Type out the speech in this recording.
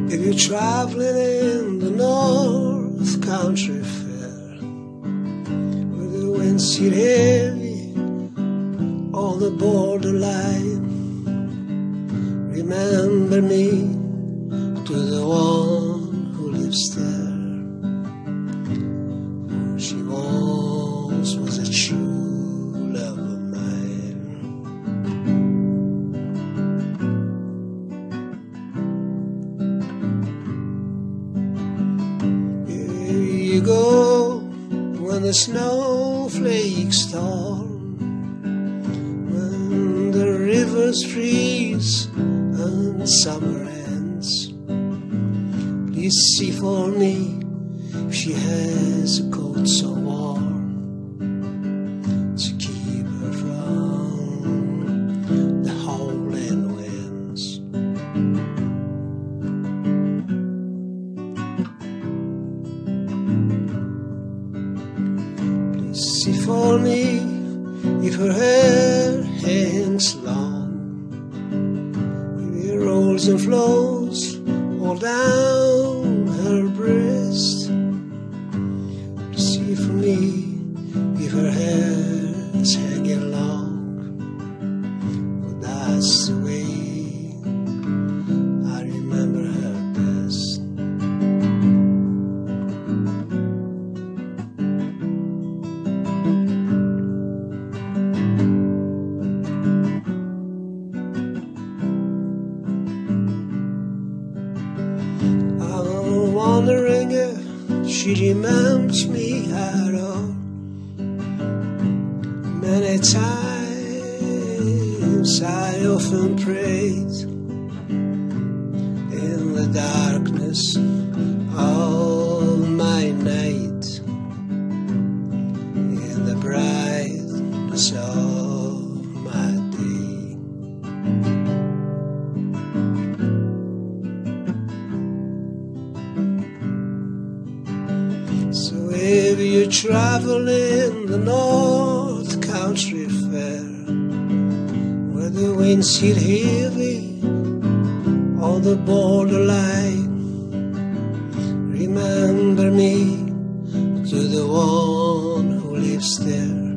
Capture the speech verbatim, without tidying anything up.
If you're traveling in the North Country Fair, where the winds hit heavy on the borderline, remember me to the one who lives there. She once was a true love of mine. Here you go when the snowflakes storm, when the rivers freeze and summer ends. Please see for me if she has a coat so warm to keep her from the howling winds. Please see for me if her hair hangs long, if it rolls and flows all down her breast. See for me if her hair is hanging long, but that's the way I remember her best. I'm wondering if she remembers me at all. Many times I often prayed in the darkness of my night, in the brightness of my day. So if you travel in the North Country Fair, where the winds hit heavy on the borderline, remember me to the one who lives there.